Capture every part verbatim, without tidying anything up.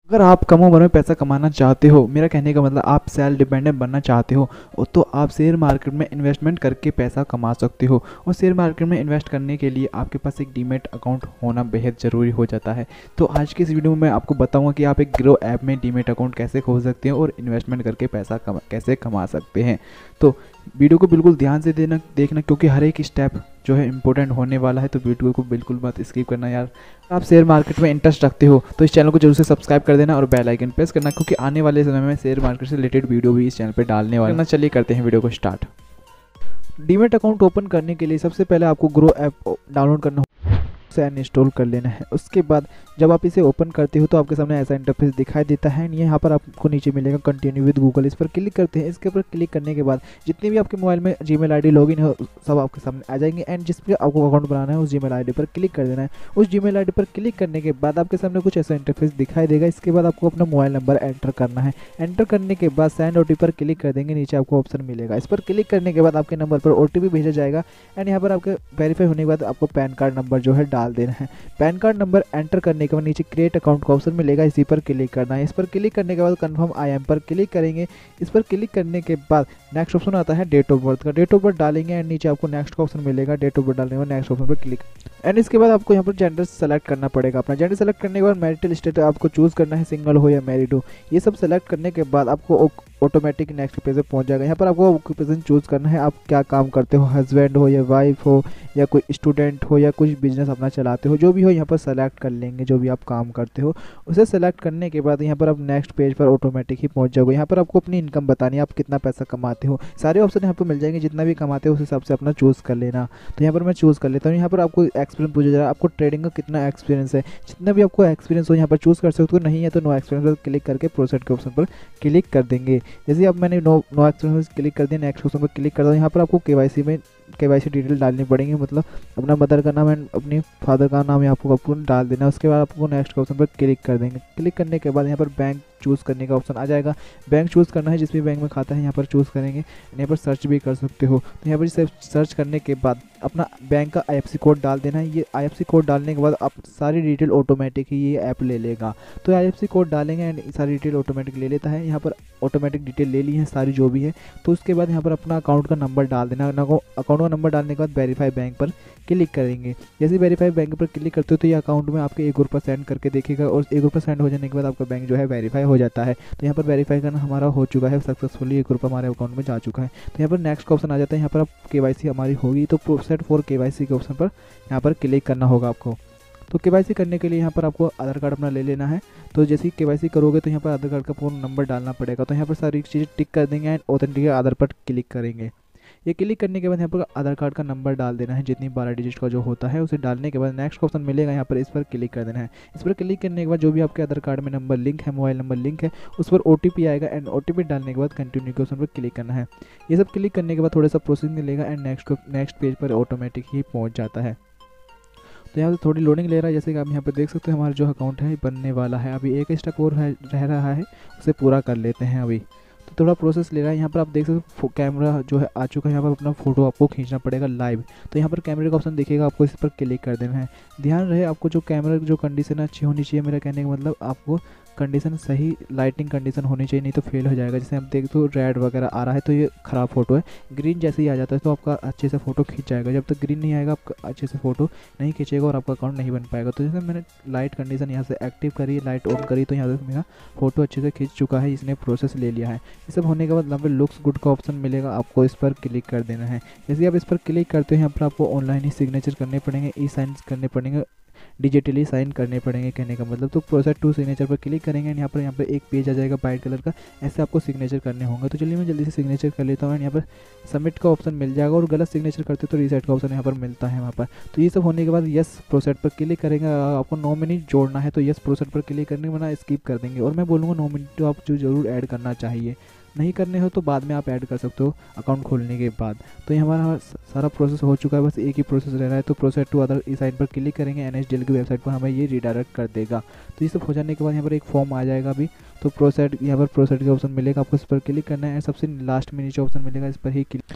अगर आप कम उम्र में पैसा कमाना चाहते हो, मेरा कहने का मतलब आप सेल्फ डिपेंडेंट बनना चाहते हो, तो आप शेयर मार्केट में इन्वेस्टमेंट करके पैसा कमा सकते हो। और शेयर मार्केट में इन्वेस्ट करने के लिए आपके पास एक डीमैट अकाउंट होना बेहद ज़रूरी हो जाता है। तो आज की इस वीडियो में मैं आपको बताऊंगा कि आप एक ग्रो ऐप में डीमैट अकाउंट कैसे खोल सकते हैं और इन्वेस्टमेंट करके पैसा कमा कैसे कमा सकते हैं। तो वीडियो को बिल्कुल ध्यान से देना देखना क्योंकि हर एक स्टेप जो है इंपॉर्टेंट होने वाला है, तो वीडियो को बिल्कुल मत स्किप करना यार। आप शेयर मार्केट में इंटरेस्ट रखते हो तो इस चैनल को जरूर से सब्सक्राइब कर देना और बेल आइकन प्रेस करना, क्योंकि आने वाले समय में शेयर मार्केट से रिलेटेड वीडियो भी इस चैनल पे डालने वाला है। चलिए करते हैं वीडियो को स्टार्ट। डीमैट अकाउंट ओपन करने के लिए सबसे पहले आपको ग्रो ऐप डाउनलोड करना से इंस्टॉल कर लेना है। उसके बाद जब आप इसे ओपन करते हो तो आपके सामने ऐसा इंटरफेस दिखाई देता है। यहाँ पर आपको नीचे मिलेगा कंटिन्यू विद गूगल, इस पर क्लिक करते हैं। इसके ऊपर क्लिक करने के बाद जितने भी आपके मोबाइल में जीमेल आईडी लॉगिन है सब आपके सामने आ जाएंगे। एंड जिस पर आपको अकाउंट बनाना है उस जीमेल आईडी पर क्लिक कर देना है। उस जीमेल आईडी पर क्लिक करने के बाद आपके सामने कुछ ऐसा इंटरफेस दिखाई देगा। इसके बाद आपको अपना मोबाइल नंबर एंटर करना है। एंटर करने के बाद सेंड ओटीपी पर क्लिक कर देंगे, नीचे आपको ऑप्शन मिलेगा। इस पर क्लिक करने के बाद आपके नंबर पर ओटीपी भेजा जाएगा। एंड यहाँ पर आपके वेरीफाई होने के बाद आपको पैन कार्ड नंबर जो है डाल देना है। पैन कार्ड नंबर एंटर करने के बाद नीचे क्रिएट अकाउंट का ऑप्शन मिलेगा, इसी पर क्लिक करना है। इस पर क्लिक करने के बाद कंफर्म आई एम पर क्लिक करेंगे। इस पर क्लिक करने के बाद नेक्स्ट ऑप्शन आता है डेट ऑफ बर्थ का, डेट ऑफ बर्थ डालेंगे। एंड नीचे आपको नेक्स्ट का ऑप्शन मिलेगा, डेट ऑफ बर्थ डालने के बाद नेक्स्ट ऑप्शन पर क्लिक। एंड इसके बाद आपको यहाँ पर जेंडर सेलेक्ट करना पड़ेगा। अपना जेंडर सेलेक्ट करने के बाद मैरिटल स्टेटस आपको चूज करना है, सिंगल हो या मैरिड हो। ये सब सेलेक्ट करने के बाद आपको ऑटोमेटिक नेक्स्ट पेज पे पहुंच जाएगा। यहाँ पर आपको ऑक्यूपेशन चूज करना है, आप क्या काम करते हो, हस्बैंड हो या वाइफ हो या कोई स्टूडेंट हो या कुछ बिजनेस अपना चलाते हो, जो भी हो यहाँ पर सेलेक्ट कर लेंगे। जो भी आप काम करते हो उसे सेलेक्ट करने के बाद यहाँ पर आप नेक्स्ट पेज पर ऑटोमेटिक ही पहुंच जाओगे। यहाँ पर आपको अपनी इनकम बतानी है, आप कितना पैसा कमाते हो। सारे ऑप्शन यहाँ पर मिल जाएंगे, जितना भी कमाते हो उस हिसाब से अपना चूज़ कर लेना। तो यहाँ पर मैं चूज़ कर लेता हूँ। यहाँ पर आपको एक्सपीरियंस पूछा जा रहा है, आपको ट्रेडिंग का कितना एक्सपीरियंस है। जितना भी आपको एक्सपीरियंस हो यहाँ पर चूज़ कर सकते हो, नहीं है तो नो एक्सपीरियंस पर क्लिक करके प्रोसेड के ऑप्शन पर क्लिक कर देंगे। जैसे अब मैंने नो नो एक्सपीरियंस क्लिक कर दिया, नेक्स्ट ऑप्शन पर क्लिक कर दो। यहाँ पर आपको केवाईसी में केवाईसी डिटेल डालनी पड़ेंगे, मतलब अपना मदर का नाम एंड अपनी फादर का नाम यहाँ आपको आपको डाल देना है। उसके बाद आपको नेक्स्ट ऑप्शन पर क्लिक कर देंगे। क्लिक करने के बाद यहाँ पर बैंक चूज़ करने का ऑप्शन आ जाएगा। बैंक चूज़ करना है, जिस भी बैंक में खाता है यहाँ पर चूज़ करेंगे। यहाँ पर सर्च भी कर सकते हो। तो यहाँ पर सर्च करने के बाद अपना बैंक का आईएफएससी कोड डाल देना है। ये आईएफएससी कोड डालने के बाद आप सारी डिटेल ऑटोमेटिक ही ये ऐप ले लेगा। तो आईएफएससी कोड डालेंगे एंड सारी डिटेल ऑटोमेटिक ले लेता है। यहाँ पर ऑटोमेटिक डिटेल ले ली है सारी जो भी है। तो उसके बाद यहाँ पर अपना अकाउंट का नंबर डाल देना। अकाउंट का नंबर डालने के बाद वेरीफाई बैंक पर क्लिक करेंगे। जैसे वेरीफाई बैंक पर क्लिक करते हो तो ये अकाउंट में आपके एक रुपये सेंड करके देखेगा और एक रुपये सेंड हो जाने के बाद आपका बैंक जो है वेरीफाई हो जाता है। तो यहाँ पर वेरीफाई करना हमारा हो चुका है सक्सेसफुली, एक रुपये हमारे अकाउंट में जा चुका है। तो यहाँ पर नेक्स्ट का ऑप्शन आ जाता है। यहाँ पर आप केवाईसी हमारी होगी तो प्रोसेड फॉर केवाईसी के ऑप्शन पर यहाँ पर क्लिक करना होगा आपको। तो केवाईसी करने के लिए यहाँ पर आपको आधार कार्ड अपना ले लेना है। तो जैसे ही केवाईसी करोगे तो यहाँ पर आधार कार्ड का फ़ोन नंबर डालना पड़ेगा। तो यहाँ पर सारी चीज़ें टिक कर देंगे एंड ऑथेंटिकेट आधार पर क्लिक करेंगे। ये क्लिक करने के बाद यहाँ पर आधार कार्ड का नंबर डाल देना है, जितनी बारह डिजिट का जो होता है उसे डालने के बाद नेक्स्ट ऑप्शन मिलेगा, यहाँ पर इस पर क्लिक कर देना है। इस पर क्लिक करने के बाद जो भी आपके आधार कार्ड में नंबर लिंक है, मोबाइल नंबर लिंक है, उस पर ओटीपी आएगा एंड ओटीपी डालने के बाद कंटिन्यू के ऑप्शन पर क्लिक करना है। ये सब क्लिक करने के बाद थोड़ा सा प्रोसेसिंग मिलेगा एंड नेक्स्ट नेक्स्ट पेज पर ऑटोमेटिक ही पहुँच जाता है। तो यहाँ पर थोड़ी लोडिंग ले रहा है। जैसे कि आप यहाँ पर देख सकते हैं हमारा जो अकाउंट है बनने वाला है। अभी एक स्टेप और रह रहा है, उसे पूरा कर लेते हैं अभी। तो थोड़ा प्रोसेस ले रहा है। यहाँ पर आप देख सकते हो कैमरा जो है आ चुका है। यहाँ पर अपना फोटो आपको खींचना पड़ेगा लाइव। तो यहाँ पर कैमरे का ऑप्शन दिखेगा, आपको इस पर क्लिक कर देना है। ध्यान रहे आपको जो कैमरा जो कंडीशन अच्छी होनी चाहिए। मेरा कहने का मतलब आपको कंडीशन सही लाइटिंग कंडीशन होनी चाहिए, नहीं तो फेल हो जाएगा। जैसे आप देख तो रेड वगैरह आ रहा है तो ये ख़राब फोटो है। ग्रीन जैसे ही आ जाता है तो आपका अच्छे से फोटो खींच जाएगा। जब तक ग्रीन नहीं आएगा आपका अच्छे से फोटो नहीं खींचेगा और आपका अकाउंट नहीं बन पाएगा। तो जैसे मैंने लाइट कंडीशन यहाँ से एक्टिव करी, लाइट ऑन करी, तो यहाँ से मेरा फोटो अच्छे से खींच चुका है, इसने प्रोसेस ले लिया है। ये सब होने के बाद यहाँ पर लुक्स गुड का ऑप्शन मिलेगा, आपको इस पर क्लिक कर देना है। जैसे आप इस पर क्लिक करते हो यहाँ पर आपको ऑनलाइन ही सिग्नेचर करने पड़ेंगे, ई साइन करने पड़ेंगे, डिजिटली साइन करने पड़ेंगे कहने का मतलब। तो प्रोसेस टू सिग्नेचर पर क्लिक करेंगे एंड यहाँ पर यहाँ पर एक पेज आ जाएगा वाइट कलर का, ऐसे आपको सिग्नेचर करने होंगे। तो चलिए मैं जल्दी से सिग्नेचर कर लेता हूँ एंड यहाँ पर सबमिट का ऑप्शन मिल जाएगा और गलत सिग्नेचर करते हो तो रीसेट का ऑप्शन यहाँ पर मिलता है वहाँ पर। तो ये सब होने के बाद यस प्रोसेस पर क्लिक करेंगे। आपको नौ मिनट जोड़ना है तो यस प्रोसेस पर क्लिक करने के बाद स्किप कर देंगे। और मैं बोलूँगा नौ मिनट तो आप जो जरूर ऐड करना चाहिए, नहीं करने हो तो बाद में आप ऐड कर सकते हो अकाउंट खोलने के बाद। तो ये हमारा सारा प्रोसेस हो चुका है, बस एक ही प्रोसेस रह रहा है। तो process to other e sign पर क्लिक करेंगे, एनएसडीएल की वेबसाइट पर हमें ये रिडायरेक्ट कर देगा। तो ये सब हो जाने के बाद यहाँ पर एक फॉर्म आ जाएगा अभी। तो प्रोसेस यहाँ पर प्रोसेस का ऑप्शन मिलेगा, आपको इस पर क्लिक करना है। सबसे लास्ट में नीचे ऑप्शन मिलेगा, इस पर ही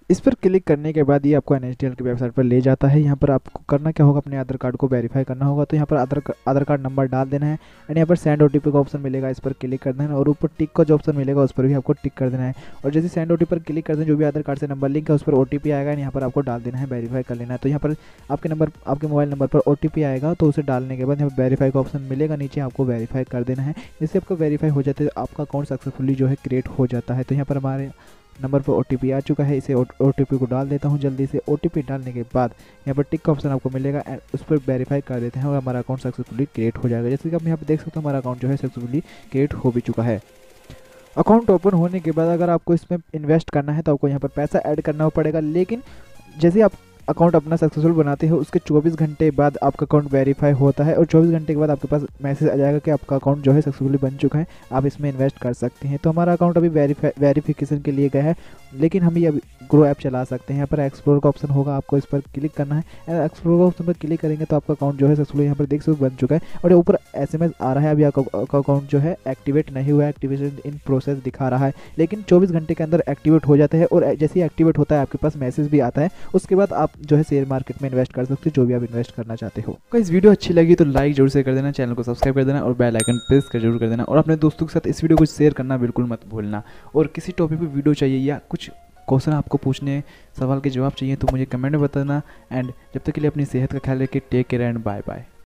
इस पर क्लिक करने के बाद ये आपको एन एस डी एल की वेबसाइट पर ले जाता है। यहाँ पर आपको करना क्या होगा, अपने आधार कार्ड को वेरीफाई करना होगा। तो यहाँ पर आधार आधार कार्ड नंबर डाल देना है एंड यहाँ पर सेंड ओ टी पी का ऑप्शन मिलेगा, इस पर क्लिक कर देना है और ऊपर टिक का जो ऑप्शन मिलेगा उस पर भी आपको टिक कर देना है। और जैसे सेंड ओ टी पी पर क्लिक कर देना, जो भी आधार कार्ड से नंबर लिंक है उस पर ओ टी पी आएगा, यहाँ पर आपको डाल देना है, वेरीफाई कर लेना है। तो यहाँ पर आपके नंबर आपके मोबाइल नंबर पर ओ टी पी आएगा, तो उसे डालने के बाद यहाँ पर वेरीफाई का ऑप्शन मिलेगा, नीचे आपको वेरीफाई कर देना है। जिससे आपका वेरीफाई हो जाता है, आपका अकाउंट सक्सेसफुली जो है क्रिएट हो जाता है। तो यहाँ पर हमारे नंबर पर ओ टी पी आ चुका है, इसे ओ टी पी को डाल देता हूँ जल्दी से। ओ टी पी डालने के बाद यहाँ पर टिक का ऑप्शन आपको मिलेगा एंड उस पर वेरीफाई कर देते हैं और हमारा अकाउंट सक्सेसफुली क्रिएट हो जाएगा। जैसे कि आप यहाँ पर देख सकते हो, हमारा अकाउंट जो है सक्सेसफुली क्रिएट हो भी चुका है। अकाउंट ओपन होने के बाद अगर आपको इसमें इन्वेस्ट करना है तो आपको यहाँ पर पैसा ऐड करना पड़ेगा, लेकिन जैसे आप अकाउंट अपना सक्सेसफुल बनाते हो उसके चौबीस घंटे बाद आपका अकाउंट वेरीफाई होता है और चौबीस घंटे के बाद आपके पास मैसेज आ जाएगा कि आपका अकाउंट जो है सक्सेसफुली बन चुका है, आप इसमें इन्वेस्ट कर सकते हैं। तो हमारा अकाउंट अभी वेरीफाई वेरीफिकेशन के लिए गया है, लेकिन हम ये अभी ग्रो ऐप चला सकते हैं। यहाँ पर एक्सप्लोर का ऑप्शन होगा, आपको इस पर क्लिक करना है एंड एक्सप्लोर का ऑप्शन पर क्लिक करेंगे तो आपका अकाउंट जो है सक्सेसफुली यहाँ पर देख सकते बन चुका है। और ऊपर एस एम एस आ रहा है, अभी आपका अकाउंट जो है एक्टिवेट नहीं हुआ है, एक्टिवेशन इन प्रोसेस दिखा रहा है, लेकिन चौबीस घंटे के अंदर एक्टिवेट हो जाता है। और जैसे ही एक्टिवेट होता है आपके पास मैसेज भी आता है, उसके बाद आप जो है शेयर मार्केट में इन्वेस्ट कर सकते हो, जो भी आप इन्वेस्ट करना चाहते हो। अगर इस वीडियो अच्छी लगी तो लाइक जरूर से कर देना, चैनल को सब्सक्राइब कर देना और बेल आइकन प्रेस कर जरूर कर देना और अपने दोस्तों के साथ इस वीडियो को शेयर करना बिल्कुल मत भूलना। और किसी टॉपिक पे वीडियो चाहिए या कुछ क्वेश्चन आपको पूछने, सवाल के जवाब चाहिए तो मुझे कमेंट में बताना। एंड जब तक के लिए अपनी सेहत का ख्याल रखिए, take care and bye bye.